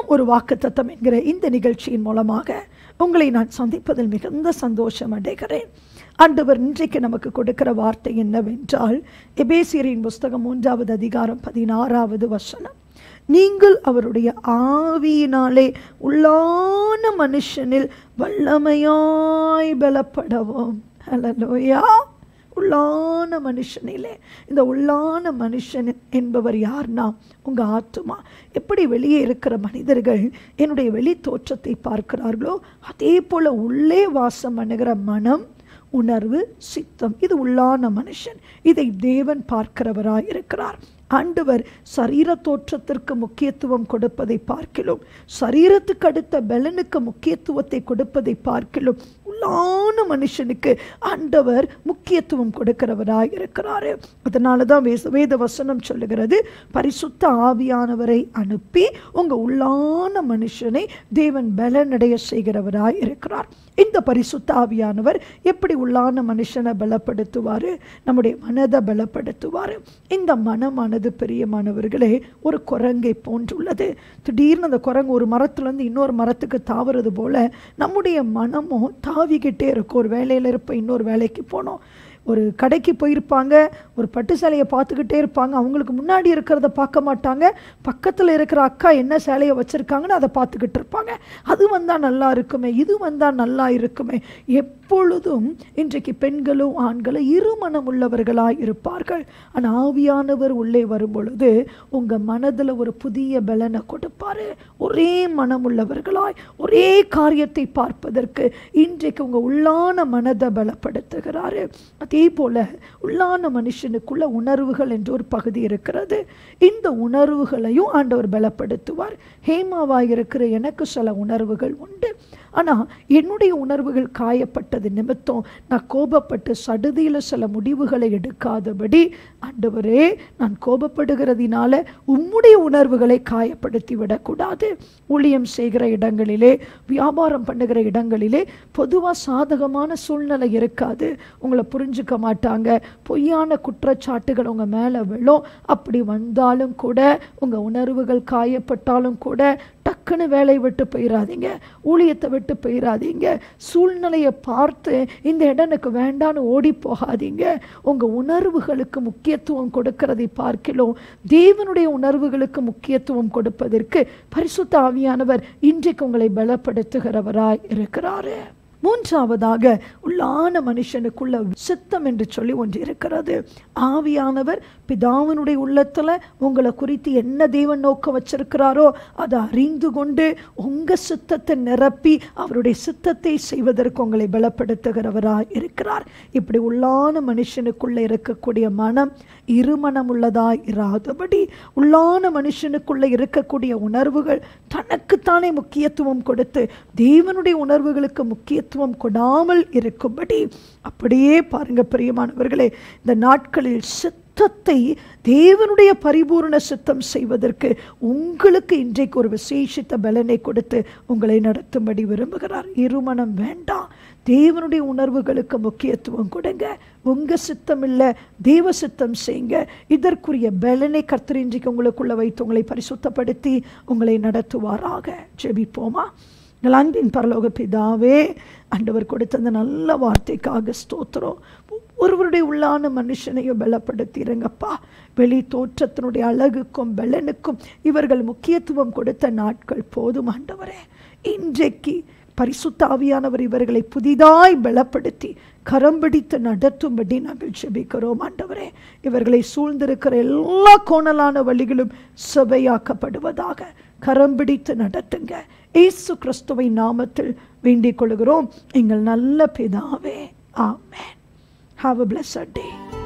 ஒரு வாக்குத்தத்தம் என்கிற இந்த நிகழ்ச்சியின் மூலமாக உங்களை நான் சந்திப்பதில் மிகுந்த சந்தோஷம் அடைகிறேன். ஆண்டவர் இன்றைக்கு நமக்கு கொடுக்கிற வார்த்தை என்னவென்றால், எபேசியரின் புஸ்தகம் 3வது அதிகாரம் 16வது வசனம். நீங்கள் அவருடைய ஆவியினாலே உள்ளான மனுஷனில் வல்லமையாய் பலப்படவும். ஹல்லேலூயா. உள்ளான மனுஷனிலே, இந்த உள்ளான மனுஷன் என்பவர் யார்னா உங்க ஆத்துமா. எப்படி வெளியே இருக்கிற மனிதர்கள் என்னுடைய வெளி தோற்றத்தை பார்க்கிறார்களோ அதே போல உள்ளே வாசம் பண்ணுகிற மனம், உணர்வு, சித்தம், இது உள்ளான மனுஷன். இதை தேவன் பார்க்கிறவராய் இருக்கிறார். ஆண்டவர் சரீர தோற்றத்திற்கு முக்கியத்துவம் கொடுப்பதை பார்க்கிலும், சரீரத்துக்கு அடுத்த பலனுக்கு முக்கியத்துவத்தை கொடுப்பதை பார்க்கிலும் உள்ளான மனுஷனுக்கு ஆண்டவர் முக்கியத்துவம் கொடுக்கிறவராய் இருக்கிறாரு. அதனால தான் வேத வசனம் சொல்லுகிறது, பரிசுத்த ஆவியானவரை அனுப்பி உங்க உள்ளான மனுஷனை தேவன் பலனடைய செய்கிறவராய் இருக்கிறார். இந்த பரிசுத்த ஆவியானவர் எப்படி உள்ளான மனுஷனை பலப்படுத்துவாரு? நம்முடைய மனதை பலப்படுத்துவாரு. இந்த மனமானது பிரியமானவர்களே ஒரு குரங்கை போன்றுள்ளது. திடீர்னு அந்த குரங்கு ஒரு மரத்துலேருந்து இன்னொரு மரத்துக்கு தாவுறது போல நம்முடைய மனமும் தாவிக்கிட்டே இருக்கும். ஒரு வேலையில் இருப்போம், இன்னொரு வேலைக்கு போனோம், ஒரு கடைக்கு போயிருப்பாங்க, ஒரு பட்டு சேலையை பார்த்துக்கிட்டே இருப்பாங்க. அவங்களுக்கு முன்னாடி இருக்கிறத பார்க்க மாட்டாங்க, பக்கத்தில் இருக்கிற அக்கா என்ன சேலையை வச்சுருக்காங்கன்னு அதை பார்த்துக்கிட்டு இருப்பாங்க. அது வந்தால் நல்லா இருக்குமே, இது வந்தால் நல்லா இருக்குமே. எப்பொழுதும் இன்றைக்கு பெண்களும் ஆண்களும் இருமனம் உள்ளவர்களாய் இருப்பார்கள். ஆனால் ஆவியானவர் உள்ளே வரும் பொழுது உங்கள் மனதில் ஒரு புதிய பலனை கொடுப்பார். ஒரே மனம் உள்ளவர்களாய் ஒரே காரியத்தை பார்ப்பதற்கு இன்றைக்கு உங்கள் உள்ளான மனதை பலப்படுத்துகிறாரு. அதே போல உள்ளான மனுஷனுக்குள்ள உணர்வுகள் என்று ஒரு பகுதி இருக்கிறது. இந்த உணர்வுகளையும் ஆண்டவர் பலப்படுத்துவார். ஹேமாவாக இருக்கிற எனக்கு சில உணர்வுகள் உண்டு. ஆனால் என்னுடைய உணர்வுகள் காயப்பட்டது நிமித்தம் நான் கோபப்பட்டு சடுதியில் சில முடிவுகளை எடுக்காதபடி, ஆண்டவரே நான் கோபப்படுகிறதினால உம்முடைய உணர்வுகளை காயப்படுத்தி விடக்கூடாது. ஊழியம் செய்கிற இடங்களிலே, வியாபாரம் பண்ணுகிற இடங்களிலே பொதுவாக சாதகமான சூழ்நிலை இருக்காது. உங்களை புரிஞ்சுக்க மாட்டாங்க, பொய்யான குற்றச்சாட்டுகள் உங்கள் மேலே விழும். அப்படி வந்தாலும் கூட, உங்கள் உணர்வுகள் காயப்பட்டாலும் கூட டக்குன்னு வேலையை விட்டு போயிடாதீங்க, ஊழியத்தை விட்டு போயிடாதீங்க. சூழ்நிலையை பார்த்து இந்த இடம் எனக்கு வேண்டான்னு ஓடி போகாதீங்க. உங்கள் உணர்வுகளுக்கு முக்கியத்துவம் கொடுக்கிறதை பார்க்கிறோம். தேவனுடைய உணர்வுகளுக்கு முக்கியத்துவம் கொடுப்பதற்கு பரிசுத்த ஆவியானவர் இன்றைக்கு உங்களை பலப்படுத்துகிறவராய் இருக்கிறாரு. மூன்றாவதாக உள்ளான மனுஷனுக்குள்ள சித்தம் என்று சொல்லி ஒன்று இருக்கிறது. ஆவியானவர் பிதாவினுடைய உள்ளத்துல உங்களை குறித்து என்ன தேவன் நோக்க வச்சிருக்கிறாரோ அதை அறிந்து கொண்டு உங்க சித்தத்தை நிரப்பி அவருடைய சித்தத்தை செய்வதற்கு உங்களை பலப்படுத்துகிறவராய் இருக்கிறார். இப்படி உள்ளான மனுஷனுக்குள்ள இருக்கக்கூடிய மனம் இருமனம் உள்ளதாய் இராதபடி, உள்ளான மனுஷனுக்குள்ள இருக்கக்கூடிய உணர்வுகள் தனக்குத்தானே முக்கியத்துவம் கொடுத்து தேவனுடைய உணர்வுகளுக்கு முக்கியத்துவம் கொடாமல் இருக்கும்படி, அப்படியே பாருங்க பிரியமானவர்களே, இந்த நாட்களில் சித்தத்தை தேவனுடைய பரிபூர்ண சித்தம் செய்வதற்கு உங்களுக்கு இன்றைக்கு ஒரு விசேஷித்த பலனை கொடுத்து உங்களை நடத்தும்படி விரும்புகிறார். இருமனம் வேண்டாம், தேவனுடைய உணர்வுகளுக்கு முக்கியத்துவம் கொடுங்க. உங்க சித்தம் இல்லை, தேவ சித்தம் செய்யுங்க. இதற்குரிய பலனை கர்த்தர் இன்றைக்கு உங்களுக்குள்ள வைத்து உங்களை பரிசுத்தப்படுத்தி உங்களை நடத்துவாராக. ஜெபிப்போமா. அன்பின் பரலோக பிதாவே, ஆண்டவர் கொடுத்த அந்த நல்ல வார்த்தைக்காக ஸ்தோத்திரம். ஒருவருடைய உள்ளான மனுஷனையும் பலப்படுத்திடுங்கப்பா. வெளி தோற்றத்தினுடைய அழகுக்கும் பலனுக்கும் இவர்கள் முக்கியத்துவம் கொடுத்த நாட்கள் போதும் ஆண்டவரே. இன்றைக்கு பரிசுத்த ஆவியானவர் இவர்களை புதிதாய் பலப்படுத்தி கரம் பிடித்து நடத்தும்படி நாங்கள் ஜெபிக்கிறோம் ஆண்டவரே. இவர்களை சூழ்ந்திருக்கிற எல்லா கோணலான வழிகளும் சபையாக்கப்படுவதாக கரம் பிடித்து நடத்துங்க. இயேசு கிறிஸ்துவின் நாமத்தில் வேண்டிக் கொள்கிறோம் எங்கள் நல்ல பிதாவே. ஆமென். Have a blessed day.